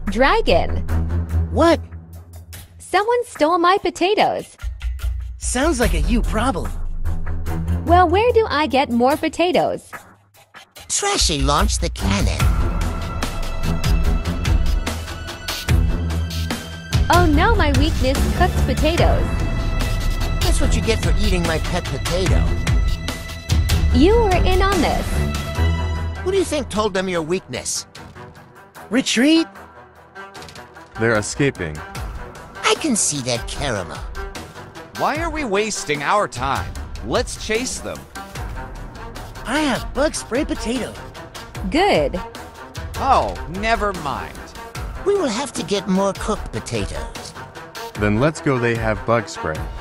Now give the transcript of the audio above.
Dragon. What? Someone stole my potatoes. Sounds like a you problem. Well, where do I get more potatoes? Trashy launched the cannon. Oh no, my weakness, cooked potatoes. That's what you get for eating my pet potato. You were in on this. Who do you think told them your weakness? Retreat? They're escaping. I can see that caramel. Why are we wasting our time? Let's chase them. I have bug spray potato. Good. Oh, never mind. We will have to get more cooked potatoes. Then let's go they have bug spray.